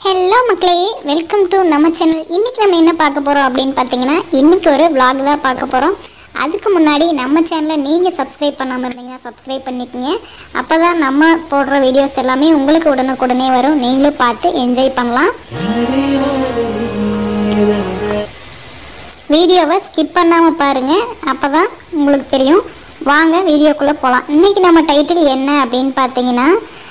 Hello மக்களே, welcome to நம்ம channel. இன்றைக்கி நம்ம என்ன பார்க்க போகிறோம் அப்படின்னு பார்த்தீங்கன்னா, இன்றைக்கி ஒரு vlog தான் பார்க்க போகிறோம். அதுக்கு முன்னாடி நம்ம சேனலை நீங்கள் சப்ஸ்கிரைப் பண்ணாமல் இருந்தீங்கன்னா சப்ஸ்கிரைப் பண்ணிக்கோங்க. அப்போ தான் நம்ம போடுற வீடியோஸ் எல்லாமே உங்களுக்கு உடனுக்குடனே வரும். நீங்களும் பார்த்து என்ஜாய் பண்ணலாம். வீடியோவை ஸ்கிப் பண்ணாமல் பாருங்கள், அப்போ தான் உங்களுக்கு தெரியும். வாங்க வீடியோக்குள்ளே போகலாம். இன்றைக்கி நம்ம டைட்டில் என்ன அப்படின்னு பார்த்தீங்கன்னா,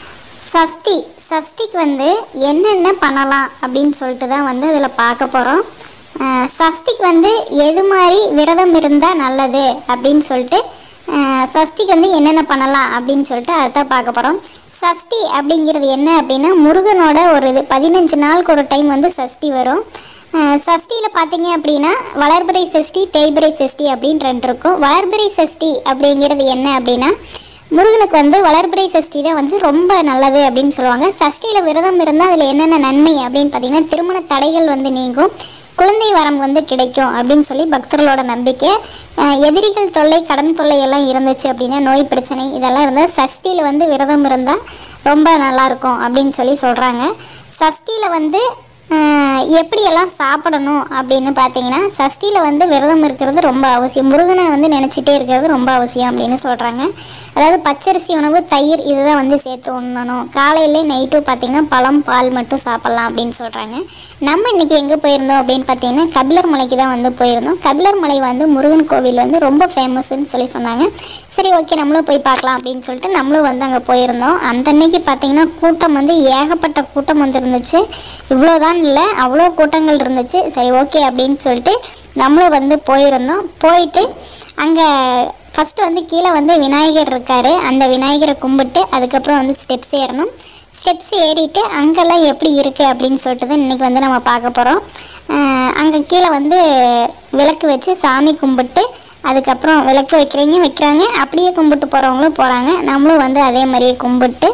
சஷ்டிக்கு வந்து என்னென்ன பண்ணலாம் அப்படின்னு சொல்லிட்டு தான் வந்து இதில் பார்க்க போகிறோம். சஷ்டிக்கு வந்து எது மாதிரி விரதம் இருந்தால் நல்லது அப்படின்னு சொல்லிட்டு சஷ்டிக்கு வந்து என்னென்ன பண்ணலாம் அப்படின்னு சொல்லிட்டு அதுதான் பார்க்க போகிறோம். சஷ்டி அப்படிங்கிறது என்ன அப்படின்னா, முருகனோட ஒரு இது 15 நாளுக்கு ஒரு டைம் வந்து சஷ்டி வரும். சஷ்டியில் பார்த்தீங்க அப்படின்னா வளர்பிறை சஷ்டி, தேய்பிறை சஷ்டி அப்படின்னு 2 இருக்கும். வளர்பிறை சஷ்டி அப்படிங்கிறது என்ன அப்படின்னா, முருகனுக்கு வந்து வளர்பிறை சஷ்டி தான் வந்து ரொம்ப நல்லது அப்படின்னு சொல்லுவாங்க. சஷ்டியில் விரதம் இருந்தால் அதில் என்னென்ன நன்மை அப்படின்னு பார்த்தீங்கன்னா, திருமண தடைகள் வந்து நீங்கும், குழந்தை வரம் வந்து கிடைக்கும் அப்படின்னு சொல்லி பக்தர்களோட நம்பிக்கை. எதிரிகள் தொல்லை, கடன் தொல்லை எல்லாம் இருந்துச்சு அப்படின்னா, நோய் பிரச்சனை இதெல்லாம் இருந்தால் சஷ்டியில் வந்து விரதம் இருந்தால் ரொம்ப நல்லாயிருக்கும் அப்படின்னு சொல்லி சொல்கிறாங்க. சஷ்டியில் வந்து எப்படியெல்லாம் சாப்பிடணும் அப்படின்னு பார்த்தீங்கன்னா, சஷ்டியில் வந்து விரதம் இருக்கிறது ரொம்ப அவசியம். முருகனை வந்து நினச்சிட்டே இருக்கிறது ரொம்ப அவசியம் அப்படின்னு சொல்கிறாங்க. அதாவது பச்சரிசி உணவு, தயிர் இதுதான் வந்து சேர்த்து உண்ணணும். காலையிலே நைட்டும் பார்த்திங்கன்னா பழம், பால் மட்டும் சாப்பிட்லாம் அப்படின்னு சொல்கிறாங்க. நம்ம இன்றைக்கி எங்கே போயிருந்தோம் அப்படின்னு பார்த்தீங்கன்னா, கபிலர் மலைக்கு தான் வந்து போயிருந்தோம். கபிலர் மலை வந்து முருகன் கோவில் வந்து ரொம்ப ஃபேமஸ்ன்னு சொல்லி சொன்னாங்க. சரி, ஓகே, நம்மளும் போய் பார்க்கலாம் அப்படின்னு சொல்லிட்டு நம்மளும் வந்து அங்கே போயிருந்தோம். அந்த அன்னைக்கு பார்த்திங்கன்னா கூட்டம் வந்து ஏகப்பட்ட கூட்டம் வந்து இருந்துச்சு. இவ்வளோதான் இல்லை, அவ்வளோ கூட்டங்கள் இருந்துச்சு. சரி, ஓகே அப்படின்னு சொல்லிட்டு நம்மளும் வந்து போயிருந்தோம். போயிட்டு அங்கே ஃபஸ்ட்டு வந்து கீழே வந்து விநாயகர் இருக்கார். அந்த விநாயகரை கும்பிட்டு அதுக்கப்புறம் வந்து ஸ்டெப்ஸ் ஏறணும். ஸ்டெப்ஸ் ஏறிட்டு அங்கெல்லாம் எப்படி இருக்குது அப்படின்னு சொல்லிட்டு தான் இன்றைக்கி வந்து நம்ம பார்க்க போகிறோம். அங்கே கீழே வந்து விளக்கு வச்சு சாமி கும்பிட்டு அதுக்கப்புறம் விளக்கு வைக்கிறாங்க, அப்படியே கும்பிட்டு போகிறவங்களும் போகிறாங்க. நம்மளும் வந்து அதே மாதிரியே கும்பிட்டு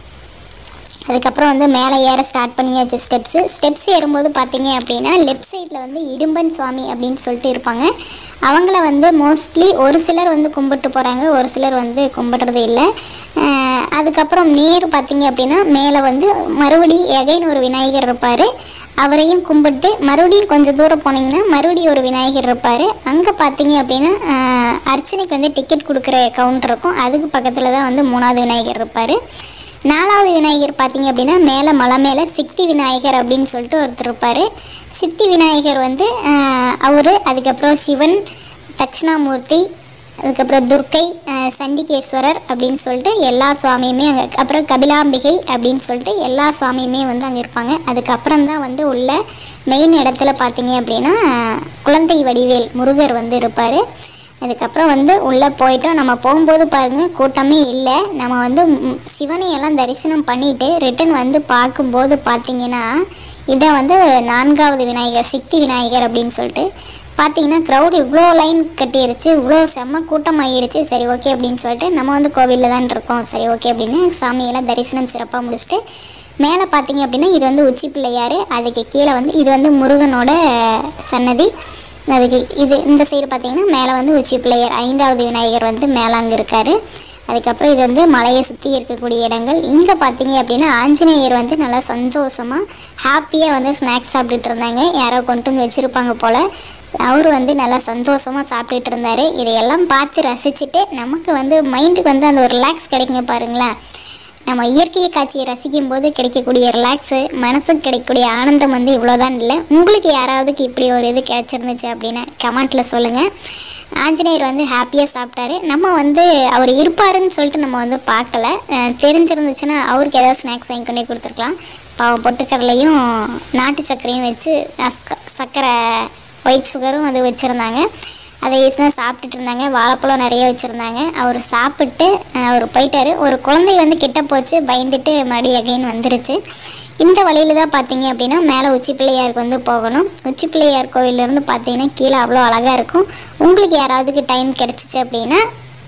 அதுக்கப்புறம் வந்து மேலே ஏற ஸ்டார்ட் பண்ணியாச்சு. ஸ்டெப்ஸ் ஏறும்போது பார்த்தீங்க அப்படின்னா, லெஃப்ட் சைடில் வந்து இடும்பன் சுவாமி அப்படின்னு சொல்லிட்டு இருப்பாங்க. அவங்கள வந்து மோஸ்ட்லி ஒரு சிலர் வந்து கும்பிட்டு போகிறாங்க, ஒரு சிலர் வந்து கும்பிட்றது இல்லை. அதுக்கப்புறம் நேர் பார்த்தீங்க அப்படின்னா மேலே வந்து மறுபடியும் எகைன் ஒரு விநாயகர் இருப்பார். அவரையும் கும்பிட்டு மறுபடியும் கொஞ்சம் தூரம் போனீங்கன்னா மறுபடியும் ஒரு விநாயகர் இருப்பார். அங்கே பார்த்தீங்க அப்படின்னா அர்ச்சனைக்கு வந்து டிக்கெட் கொடுக்குற கவுண்டர் இருக்கும். அதுக்கு பக்கத்தில் தான் வந்து 3வது விநாயகர் இருப்பார். 4வது விநாயகர் பார்த்தீங்க அப்படின்னா மேலே மலை மேலே சித்தி விநாயகர் அப்படின்னு சொல்லிட்டு ஒருத்தர் இருப்பார். சித்தி விநாயகர் வந்து அவர், அதுக்கப்புறம் சிவன், தட்சிணாமூர்த்தி, அதுக்கப்புறம் துர்க்கை, சண்டிகேஸ்வரர் அப்படின்னு சொல்லிட்டு எல்லா சுவாமியுமே அங்கே, அப்புறம் கபிலாம்பிகை அப்படின்னு சொல்லிட்டு எல்லா சுவாமியுமே வந்து அங்கே இருப்பாங்க. அதுக்கப்புறம் தான் வந்து உள்ள மெயின் இடத்துல பார்த்தீங்க அப்படின்னா குழந்தை வடிவேல் முருகர் வந்து இருப்பார். அதுக்கப்புறம் வந்து உள்ளே போயிட்டோம். நம்ம போகும்போது பாருங்கள் கூட்டமே இல்லை. நம்ம வந்து சிவனையெல்லாம் தரிசனம் பண்ணிவிட்டு ரிட்டன் வந்து பார்க்கும்போது பார்த்திங்கன்னா, இதை வந்து 4வது விநாயகர், சித்தி விநாயகர் அப்படின்னு சொல்லிட்டு பார்த்திங்கன்னா க்ரௌடு இவ்வளோ லைன் கட்டிடுச்சு, இவ்வளோ செம்ம கூட்டம் ஆகிடுச்சு. சரி, ஓகே அப்படின்னு சொல்லிட்டு நம்ம வந்து கோவிலில் தான் இருக்கோம். சரி, ஓகே அப்படின்னு சாமியெல்லாம் தரிசனம் சிறப்பாக முடிச்சுட்டு மேலே பார்த்திங்க அப்படின்னா இது வந்து உச்சி பிள்ளையார். அதுக்கு கீழே வந்து இது வந்து முருகனோட சன்னதி. அதுக்கு இது இந்த சைடு பார்த்திங்கன்னா மேலே வந்து உச்சி பிள்ளையார், 5வது விநாயகர் வந்து மேலே அங்கே இருக்கார். அதுக்கப்புறம் இது வந்து மலையை சுற்றி இருக்கக்கூடிய இடங்கள். இங்கே பார்த்தீங்க அப்படின்னா ஆஞ்சநேயர் வந்து நல்லா சந்தோஷமாக ஹாப்பியாக வந்து ஸ்நாக்ஸ் சாப்பிட்டுட்டு இருந்தாங்க. யாரோ கொண்டு வந்து வச்சுருப்பாங்க போல். அவர் வந்து நல்லா சந்தோஷமாக சாப்பிட்டுட்டு இருந்தார். இதையெல்லாம் பார்த்து ரசிச்சுட்டு நமக்கு வந்து மைண்டுக்கு வந்து அந்த ஒரு ரிலாக்ஸ் கிடைக்குங்க பாருங்களேன். நம்ம இயற்கை காட்சியை ரசிக்கும் போது கிடைக்கக்கூடிய ரிலாக்ஸு, மனசுக்கு கிடைக்கக்கூடிய ஆனந்தம் வந்து இவ்வளோதான் இல்லை. உங்களுக்கு யாராவதுக்கு இப்படி ஒரு இது கிடச்சிருந்துச்சு அப்படின்னா கமெண்ட்டில் சொல்லுங்கள். ஆஞ்சநேயர் வந்து ஹாப்பியாக சாப்பிட்டாரு. நம்ம வந்து அவர் இருப்பாருன்னு சொல்லிட்டு நம்ம வந்து பார்க்கல. தெரிஞ்சிருந்துச்சுன்னா அவருக்கு ஏதாவது ஸ்நாக்ஸ் வாங்கி கொண்டே கொடுத்துருக்கலாம். பாவம் பொட்டுக்கடலையும் நாட்டு சர்க்கரையும் வச்சு சர்க்கரை ஒயிட் சுகரும் அது வச்சுருந்தாங்க. அதை தான் சாப்பிட்டுட்டு இருந்தாங்க. வாழைப்பழம் நிறைய வச்சுருந்தாங்க. அவர் சாப்பிட்டு அவர் போயிட்டார். ஒரு குழந்தை வந்து கிட்ட போச்சு, பயந்துட்டு மறுபடியும் அகைன் வந்துருச்சு. இந்த வழியில் தான் பார்த்தீங்க அப்படின்னா மேலே உச்சி பிள்ளையாருக்கு வந்து போகணும். உச்சி பிள்ளையார் கோவிலேருந்து பார்த்தீங்கன்னா கீழே அவ்வளோ அழகாக இருக்கும். உங்களுக்கு யாராவதுக்கு டைம் கிடச்சிச்சு அப்படின்னா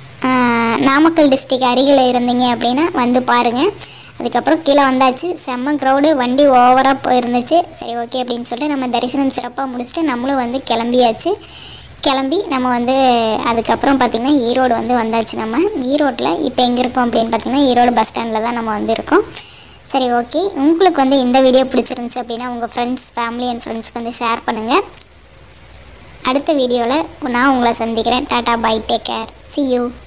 நாமக்கல் டிஸ்ட்ரிக்ட் அருகில் இருந்தீங்க அப்படின்னா வந்து பாருங்கள். அதுக்கப்புறம் கீழே வந்தாச்சு. செம்ம க்ரௌடு, வண்டி ஓவராக போயிருந்துச்சு. சரி, ஓகே அப்படின்னு சொல்லிட்டு நம்ம தரிசனம் சிறப்பாக முடிச்சுட்டு நம்மளும் வந்து கிளம்பி நம்ம வந்து அதுக்கப்புறம் பார்த்திங்கன்னா ஈரோடு வந்து வந்தாச்சு. நம்ம ஈரோட்டில் இப்போ எங்கே இருக்கோம் அப்படின்னு பார்த்திங்கன்னா ஈரோடு பஸ் ஸ்டாண்டில் தான் நம்ம வந்து இருக்கோம். சரி, ஓகே. உங்களுக்கு வந்து இந்த வீடியோ பிடிச்சிருந்துச்சு அப்படின்னா உங்கள் ஃப்ரெண்ட்ஸ், ஃபேமிலி அண்ட் ஃப்ரெண்ட்ஸ்க்கு வந்து ஷேர் பண்ணுங்கள். அடுத்த வீடியோவில் நான் உங்களை சந்திக்கிறேன். Tata, bye, take care, see you.